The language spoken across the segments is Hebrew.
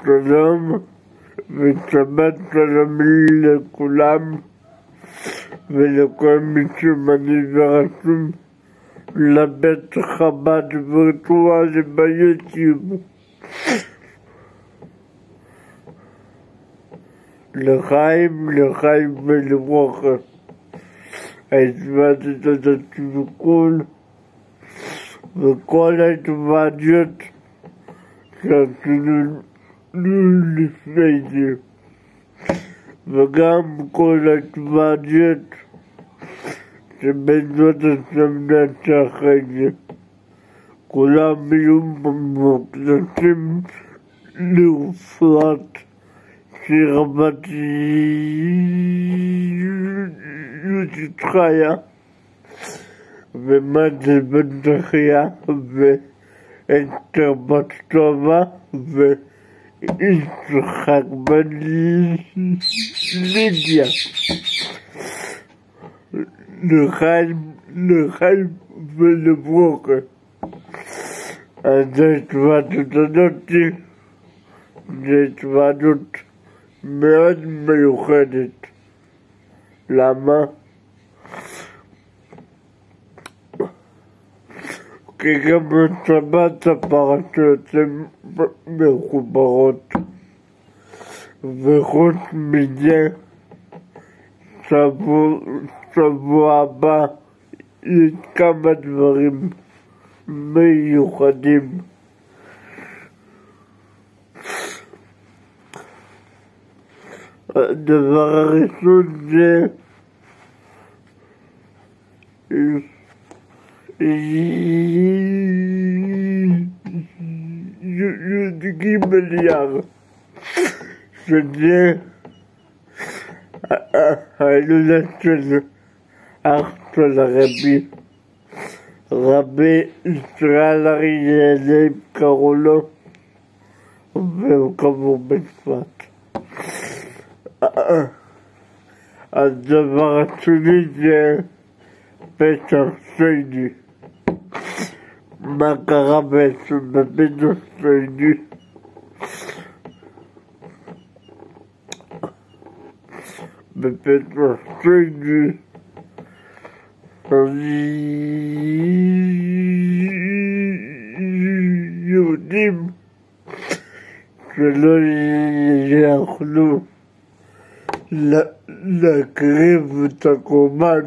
שלום ושבת שלום לכולם ולכל מי שמאזין ורשום לבית חב"ד וירטואלי ביוטיוב. לחיים ולברכה. הזמנתי את התיקון וכל ההתוועדות שעשינו לפני זה, וגם כל ההתוועדות שבעזרת השם נעשה אחרי זה. כולם יהיו מוקדשים לרפואת שרבת יהודית חיה ומזל בן זכיה ואסתר בת טובה ויצחק בן לידיה. לחיים ולברכה. אז ההתוועדות הזאת זו התוועדות מאוד מיוחדת. למה? כי גם בשבת הפרשות הן מחוברות, וחוץ מזה שבוע הבא יש כמה דברים מיוחדים. הדבר הראשון זה י"ג אייר, שזה ההילולה של אח של רבי ישראל אריה לייב קראו לו, והוא קבור בצפת. הדבר השני זה פסח שני. מה קרה בעצם בפסח שני? בפסח שני יהודים שלא יכלו להקריב את הקורבן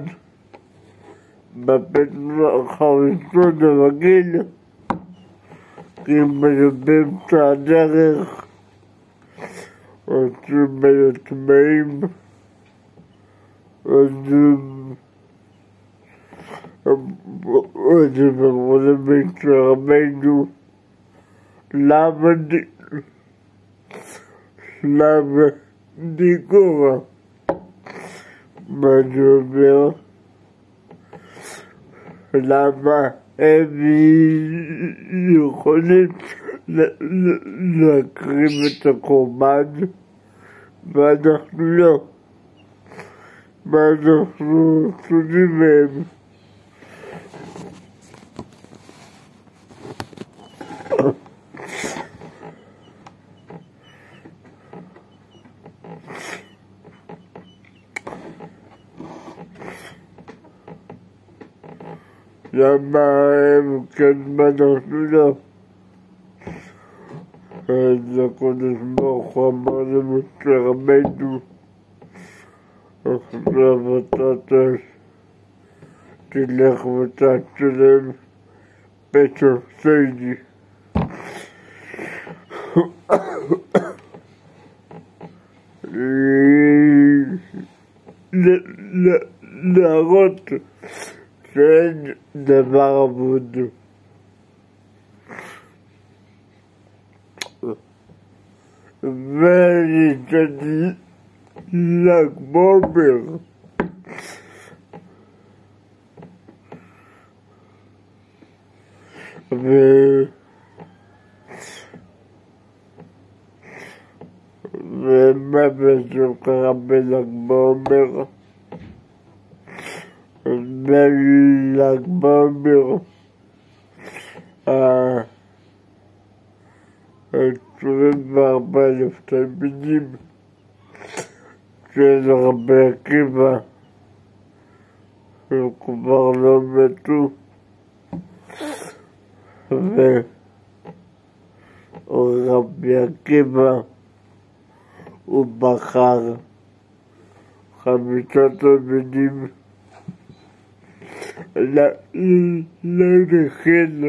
בפסח הראשון הרגיל, כי הם באמצע הדרך עושים טמאים, אז הם יכולים להתרמנו. למה דיגורה? מה זה אומר? למה הם יכולים להקריב את הקורבן ואנחנו לא? מה אנחנו שונים מהם? למה הם כן ואנחנו לא? אז הקדוש ברוך הוא אמר למשה רבנו, עכשיו אתה תלך ותצלם פסח שני. להראות שאין דבר אבוד. ולצד ל"ג בעומר ומה בעצם קרה בל"ג בעומר? בל"ג בעומר 24,000 תלמידים של רבי עקיבא הם כבר לא מתו, ורבי עקיבא הוא בחר 5 תלמידים להנחיל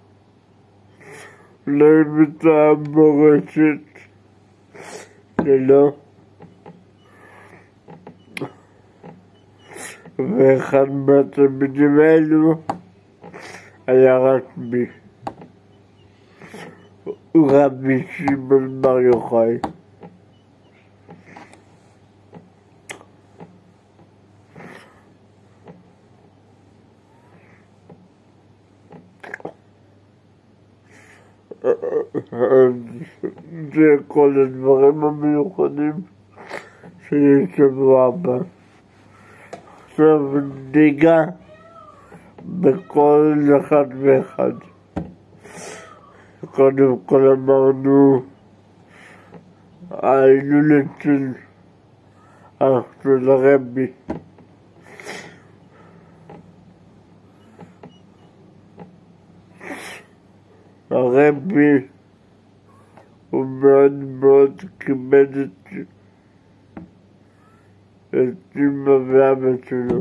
להם את המורשת שלו, ואחד מהתלמידים האלו היה רשמי, הוא רבי שמעון בר יוחאי. זה כל הדברים המיוחדים שיש שבוע הבא. עכשיו ניגע בכל אחד ואחד. קודם כל אמרנו ההילולת של אח של הרבי. הרבי הוא מאוד מאוד כיבד את אמא ואבא שלו,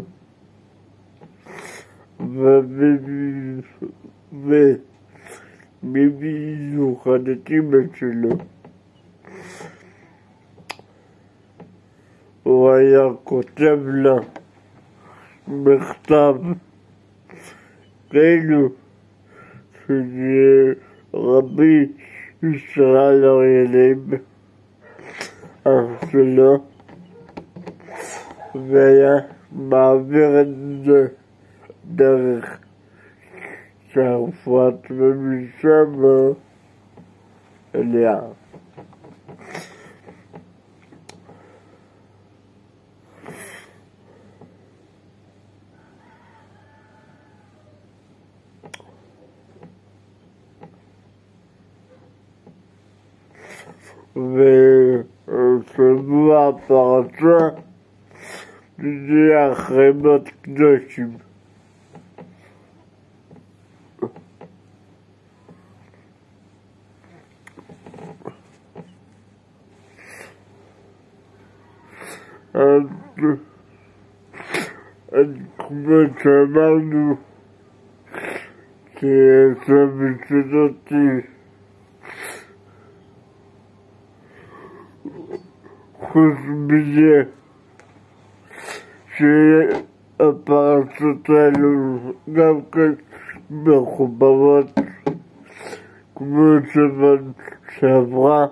ובמיוחד את אמא שלו. הוא היה כותב לה מכתב כאילו שזה רבי ישראל אריאליב, אח שלו, והיה מעביר את זה דרך צרפת ומשם אליה. ושבוע הפרשה זה אחרי מות קדושים. אז כמו שאמרנו שעכשיו מסודותי חוץ מזה שהפרשות האלו גם כן מחוברות כמו שבן שעברה,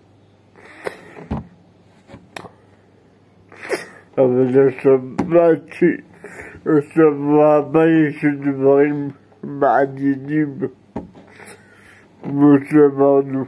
אבל השבוע הבא יש דברים מעניינים כמו שאמרנו.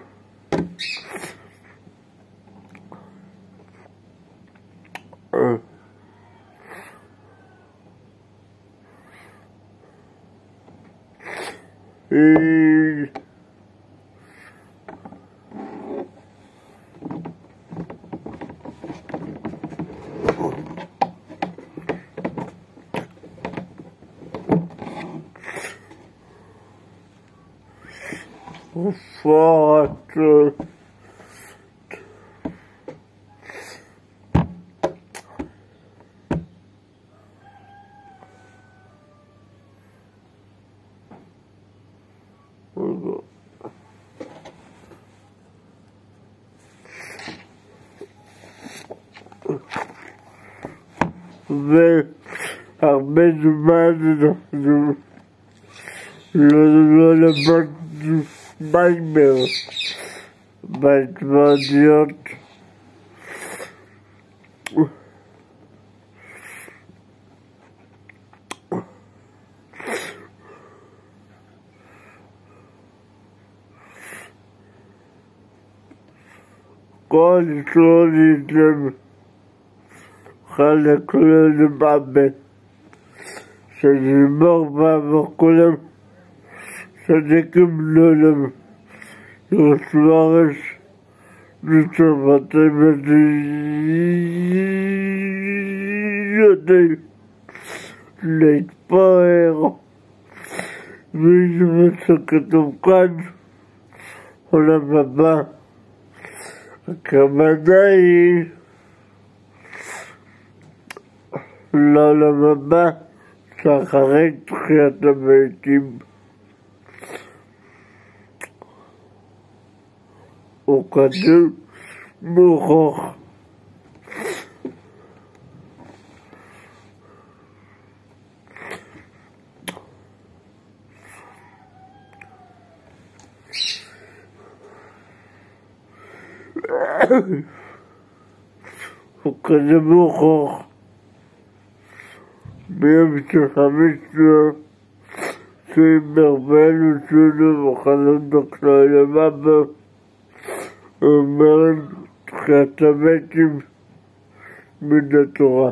והרבה זמן אנחנו לא למדנו מיימר בהתוועדויות. כל שואלים חלק לא למעבד שנגמר וכולם צדיקים לעולם Suárez לטובתם יודעים להתפאר. וזה שכתוב כאן, עולם הבא. הכוונה היא לעולם הבא שאחרי תחיית המתים. הוא כתוב מוכח. הוא כתוב מוכח באמצע המצווה שעם הרבנו שלו וחלום דקלה למבא אומרת תחיית המתים מן התורה.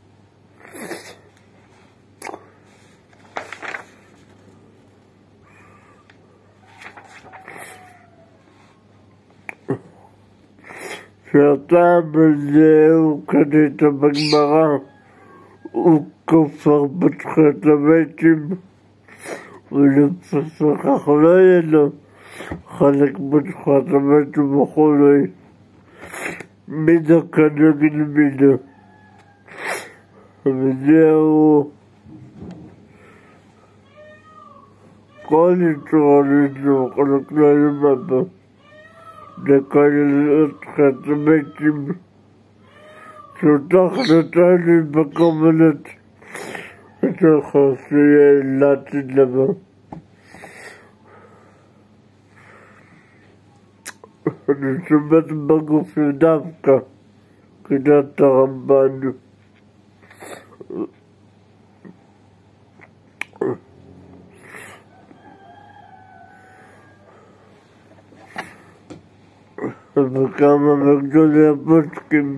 שהטעם הזה הוא כתוב בגמרא, הוא כופר בתחיית המתים, ולפיכך לא יהיה לו חלק בתחיית המתים וכולי. מידה כנגד מידה. וזהו כל יתרונות וחלק למבא. לכאלה תחיית המתים שאותה החלטה לי בקומנת בתוך שיהיה לעתיד לבא. אני שומעת בגוף דווקא כדת הרמב"ן. וכמה מגדולי הפוסקים.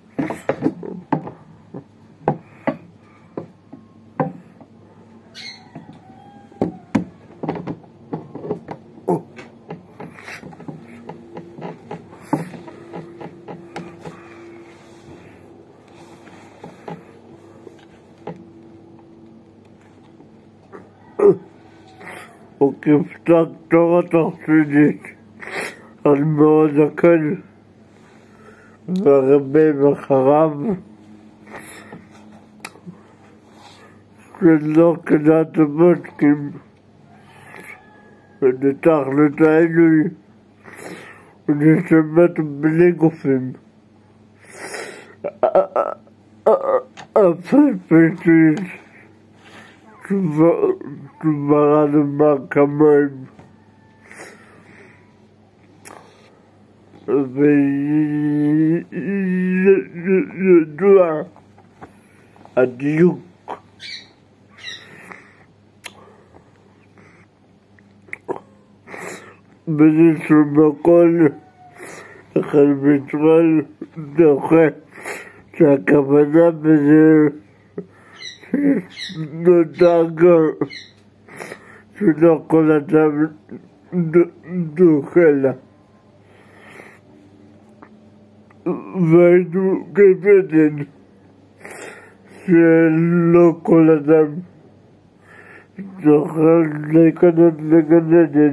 וכפתק תורה תחסידית על מאוד הקל והרבה אחריו שלא כדעת הפוסקים ונתחת העילוי ונשמת בלי גופים. אף על פי שתוברה לומר כמוהם וידוע הדיוק באיזשהו מקום אחד בישראל דוחה שהכוונה בזה נודע גם שלא כל אדם דוחה לה. והיינו כבדן שלא כל אדם זוכה להיכנס לגן עדן.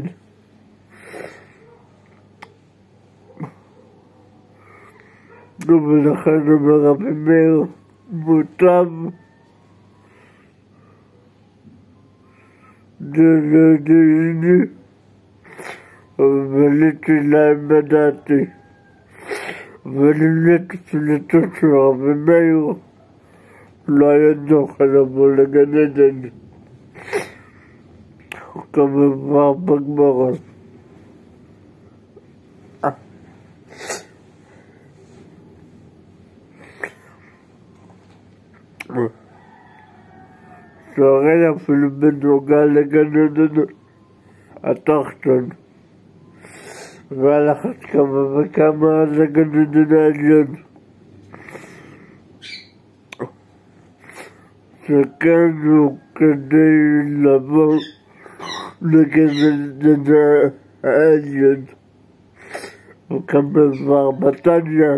ולכן אומר רבי מאיר מוטב דלדיני ובליתי להם בדעתי. ולמנה תפילתו של רבי מאיר לא היה זוכה לבוא לגן עדן כמובן בגמרא. שהרי אפילו בנוגע לגן עדן התחתון ועל אחת כמה וכמה לגן עדן העליון שכן הוא כדי לבוא לגן עדן העליון וגם בבתניה,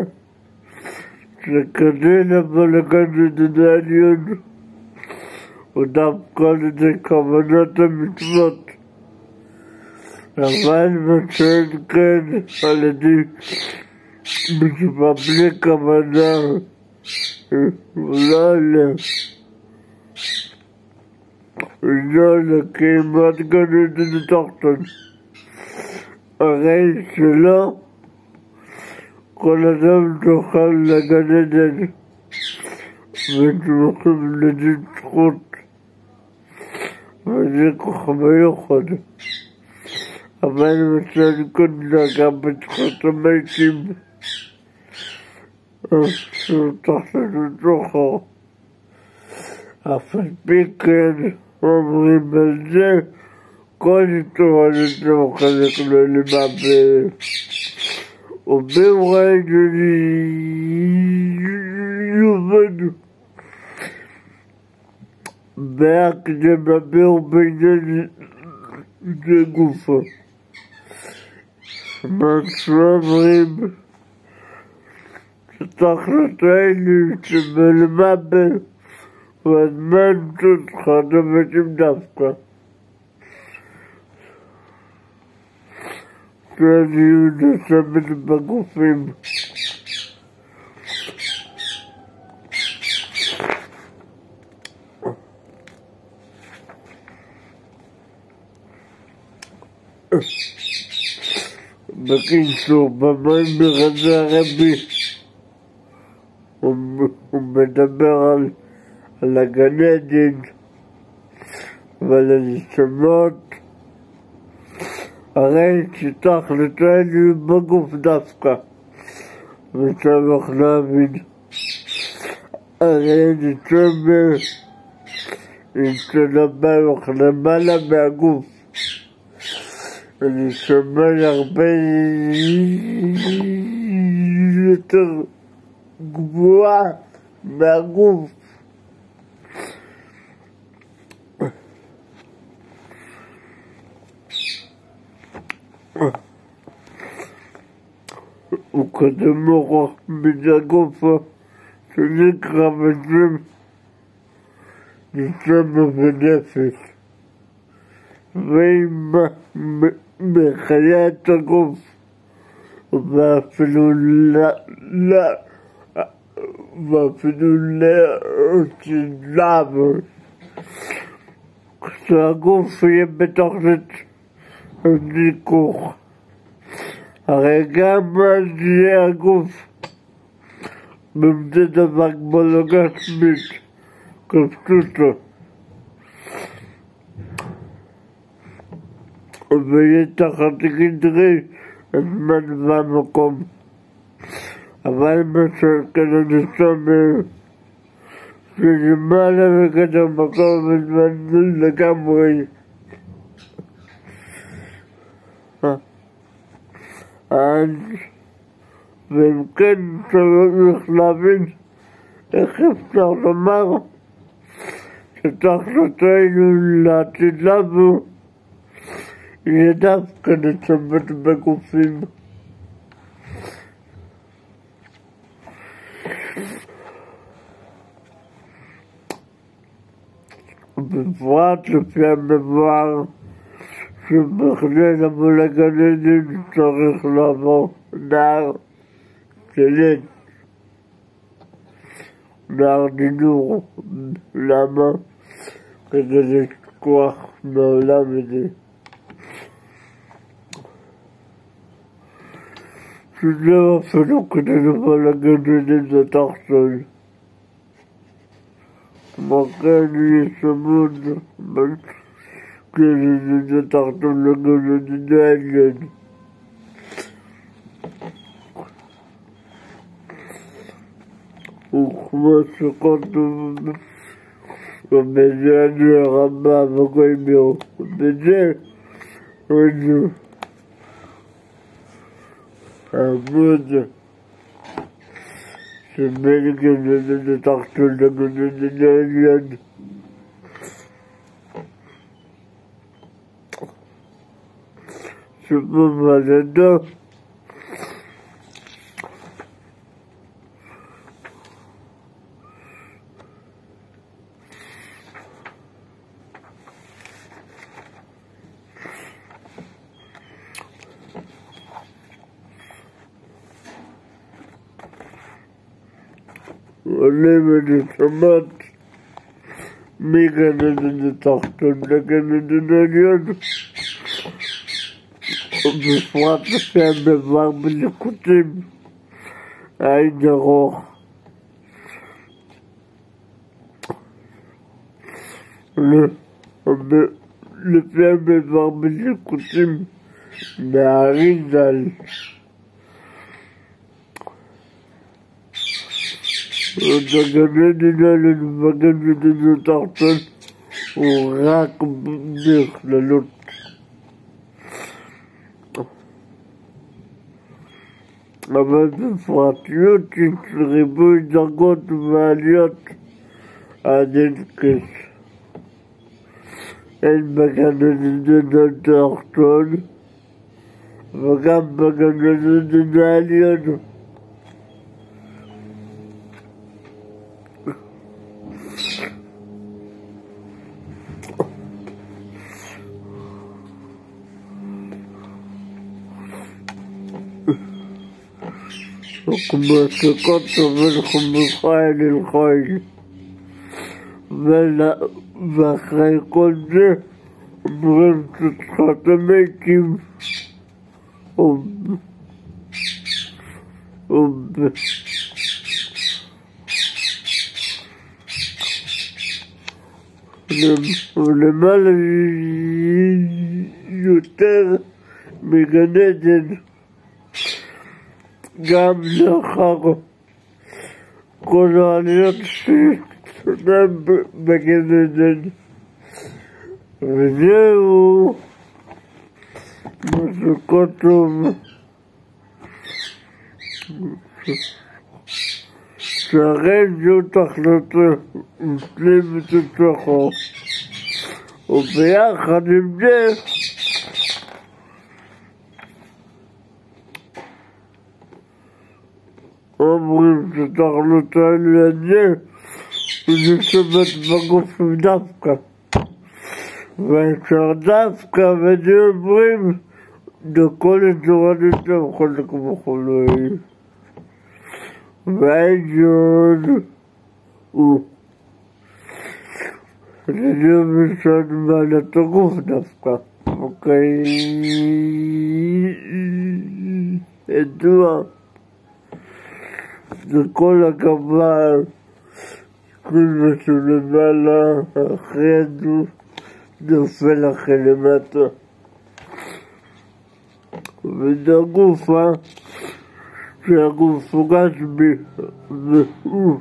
שכדי לבוא לכאן לדודי עליון, ודווקא על ידי כוונת המצוות. אבל מצוין כן על ידי מצווה בלי כוונה, לא לכמעט גן עדן תחתון. הרי שלא כל אדם תוכל לגן עדן ותמכים לדין זכות, וזה ככה מיוחד. אבל מצד קודנה גם בזכות המתים שתחתנו תוכו. אף על פי כן אומרים על זה כל תורה לתוך חלק לא למעבר. ובראינו יובנו בהקדמה בעניין זה גופו. אומרים שתחתנו שבלמעבר והזמן שלך נבטים דווקא. שאני נשמת בגופים. בקיצור, במים ברזה הרבי הוא מדבר על הגן עדן ועל הנשמות, הרי שתכליתנו בגוף דווקא, וצריך להבין. הרי נשמר נשמר למעלה מהגוף, ונשמר הרבה יותר גבוהה מהגוף. הוא קודם מוכח מן הגופה שנקרא בשם נשמה ונפש, ועם מחיית הגוף ואפילו לעבור כשהגוף יהיה בתוכנית הזיכוך. הרי גם אז יהיה הגוף במדיד דבר כמו לא גשמית כפשוטו, ויהיה תחת גדרי הזמן והמקום. אבל מה שכן הנשמה שלמעלה וכן המקום וזמן לגמרי. אז ואם כן צריך להבין איך אפשר לומר שתחתנו לעתיד לבוא יהיה דווקא נשמת בגופים. בפרט לפי המבואר שבכדי לבוא לגן עדן צריך לעבור נהר של נהר דינור. למה? כדי לשכוח מהעולם הזה. שזהו אפילו כדי לבוא לגן עדן זה תחתון. כמו כן יש עמוד כדי זה תחתון לגן עדן העליון. וכמו שכתוב ובזה אני הרבה בכל יום, ובזה אני העמוד שבין גן עדן תחתון לגן עדן העליון. שבמולדתו עולים ונשמות מגן עדן התחתון לגן עדן העליון, ובפרט השם דבר בליקוטים, העין ארוך. לפי המדבר בליקוטים מהאריזל. הגן עדן העליון והגן עדן התחתון הוא רק בכללות. אבל בפרטיות של ריבוי דרגות ועליות עד אין קץ. אין בגן עדן התחתון וגם בגן עדן העליון. וכמו שקוטו ולחומך אל חי, ואחרי כל זה אומרים שצחת המתים ולמעלה יותר מגן עדן. גם לאחר כל העליות שצונם בגן עדן. וזהו משהו טוב שהרי זאת החלטה מושלמת לתוכו, וביחד עם זה אומרים שתחלות האלה זה וזה שבת בגוף דווקא, ואפשר דווקא וזה אומרים לכל התורה נצא חלק וכולי, והעליון הוא זה משרד מעלת הגוף דווקא. אוקיי, ידוע זה כל הכבוד, כל מה שלמעלה, אחרי זה נופל אחרי למטה. וזה הגוף, שהגוף הוא גשמי, והוא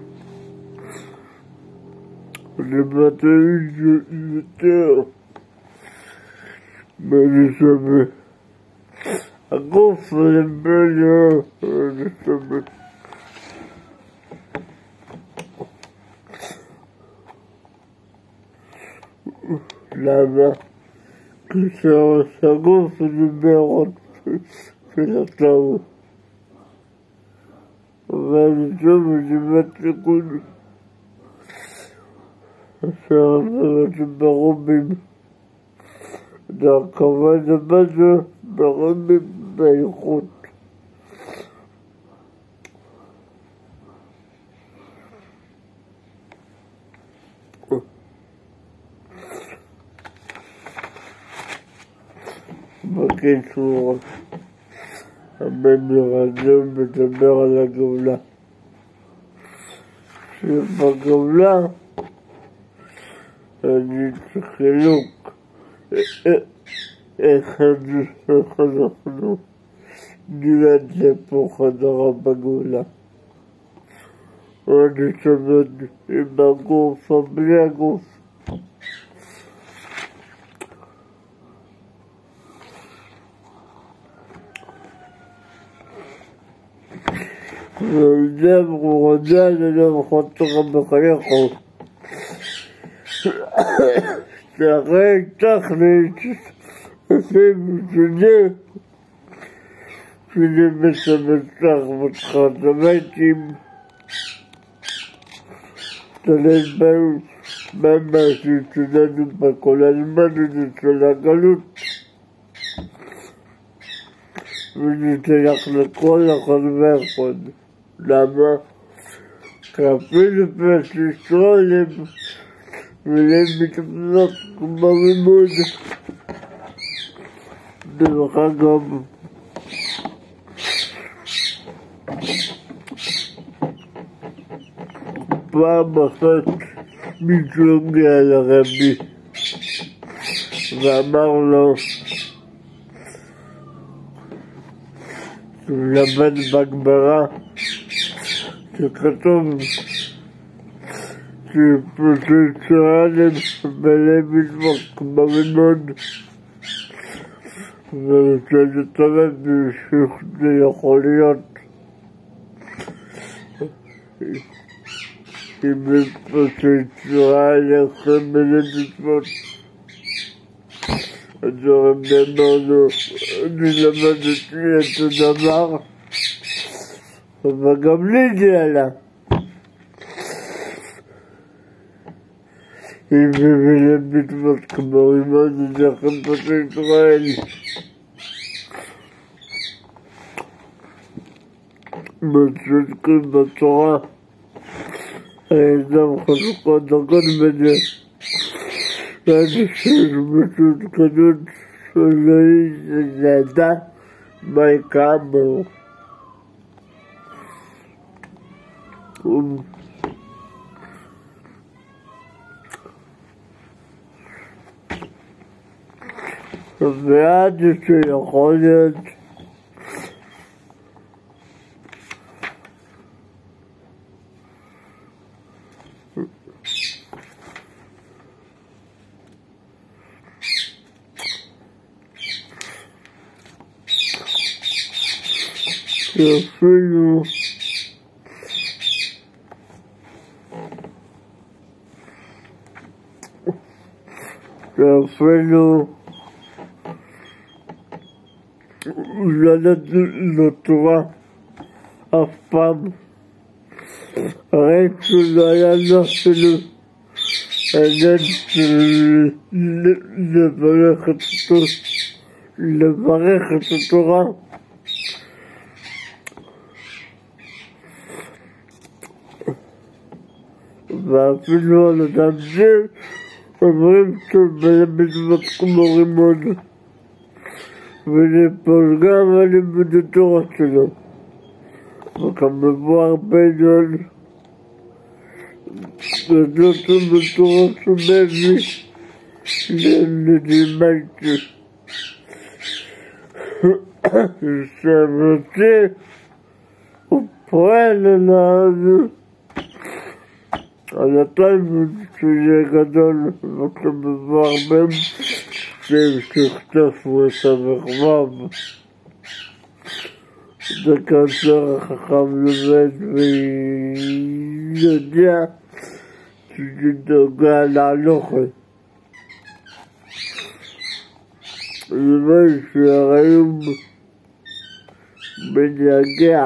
למטה יותר מנשמה. הגוף למעלה נשמה. למה? כשהגוף זה בארות של הטעות, והנשמה זה בתיקון, זה ברובים, והרכבה זה בזה ברובים באיכות. בקיצור, המדבר הזה מדבר על הגאולה, שבגאולה אני חילוק איך אנחנו נראה לפה חזרה בגאולה. ואני שומד עם הגוף או בלי הגוף. וזה מרודה לנמחות לך בחייכו. שאחרי תכלית עושים שזה מסמצח מתחת המתים, תלת בהם משהו שלנו בכל הזמן הזה של הגלות, וזה שייך לכל אחד ואחד. למה? אפילו פרסיסטרולים ולמתפנות בלימוד. דרך אגב, פעם אחת מישהו הגיע לרבי ואמר לו שהוא למד בגמרא שכתוב שפרופסורלים ולמתפנות בלימוד, ורוצה לטלב שזה יכול להיות אם פרופסורלים ולמתפנות. אז הרבי אמר לו, אני למדתי את הדבר, אבל גם לי זה עלה. אם ולמתפנות כמו רימון, זה לכם פרופסורלים. מצודקים בתורה, האדם חלוקות דקות בזה, ועד שיש מצודקנות שלא ידע מה יקרה בו. ועד שיכול להיות שאפילו לא נתנו תורה אף פעם, הרי שהוא לא היה לו אפילו עניין של לברך את התורה. ואפילו על אדם זה אומרים שבלמתפנות כמו רימון, וזה פוגע בלימוד התורה שלו. וכמובן הרבה זמן גדלות בתורה שמביא ללימדתי שרוצה הוא פועל על התלמוד שזה גדול, וכמובן הרבה שכתבו את המחבב. זה כאשר החכם לומד ויודע שזה נוגע להלכה. זה מה שהיום מתייגע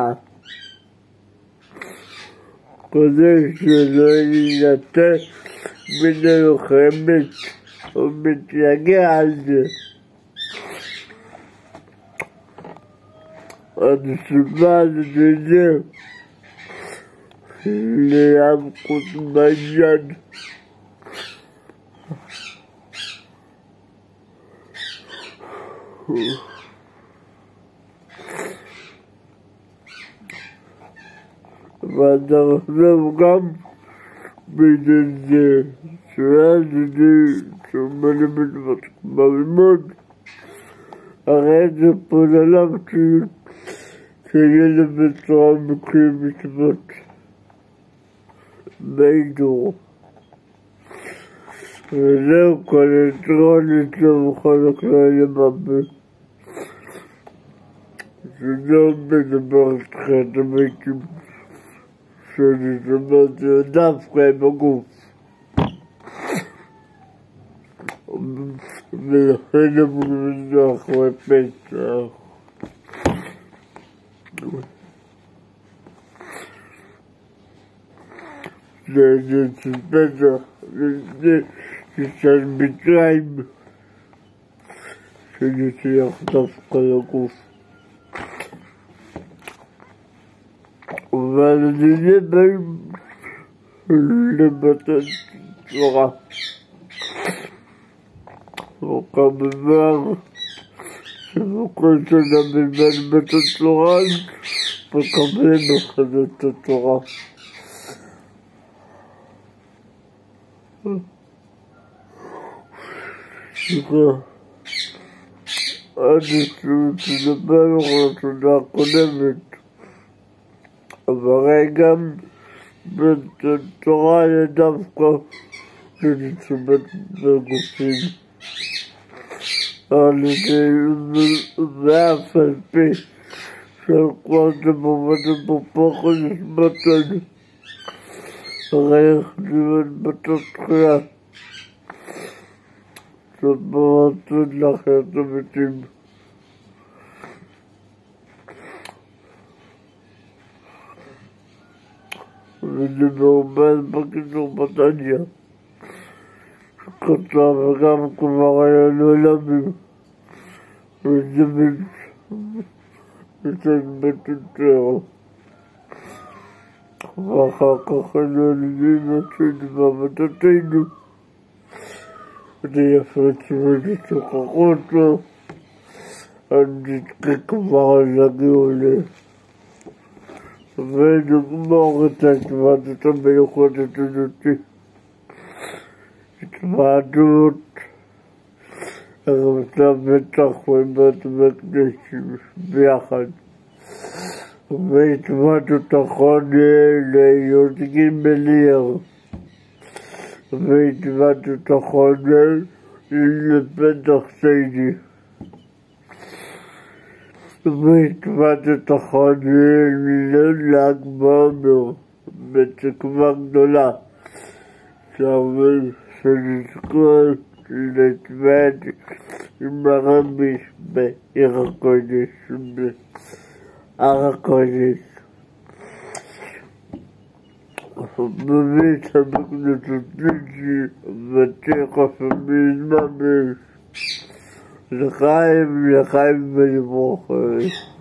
כדי שלא יינתן מן הלוחמת, הוא מתייגע על זה. הנסיבה לזה לעמקות בעניין. ואנחנו גם בזה שאז זה שמלמד בלימוד, הרי זה פוללה שילד בצורה מקרים מצוות בידור. וזהו כל אלקטרונית למוכן הכלל לבבל. שזה עומד ברכת המתים שאני שמעתי דווקא עם הגוף. ולכן אמרו לזה אחרי פסח. זה של פסח, זה של מצרים, שנצליח דווקא לגוף. אבל זה למתן תורה. וכמובן שבכל שנה מבין מתן תורה מקבלים אחד את התורה. אני שתדבר על התודה הקודמת, אבל גם בתורה היה דווקא לנצומת בגופים. על ידי ואף על פי שכבר תמומת בפוחד יש מתן, הרי יחדימן בתתחילה. שבמתן לחיות המתים. וזה מעובד בקיצור בתניא, שכתב וגם כבר היה נעלמים, וזה מצד בתתר. ואחר כך הנעלמים עשינו בעבודתנו. אני אפרץ ולשוחחות לו, אני כבר להגיע עולה. ונגמור את ההתוועדות המיוחדת הזאת. התוועדות הרמתה בטח ובית מקדש ביחד. והתוועדות אחרונה לי"ג אייר. והתוועדות אחרונה לפתח סיידי. והתוועדות אחרונה לל"ג בעומר בתקווה גדולה. שנזכור להתוועד עם הרבי בעיר הקודש, בהר הקודש. בבית המקדש השלישי ותכף מזמן לחיים ולברכה.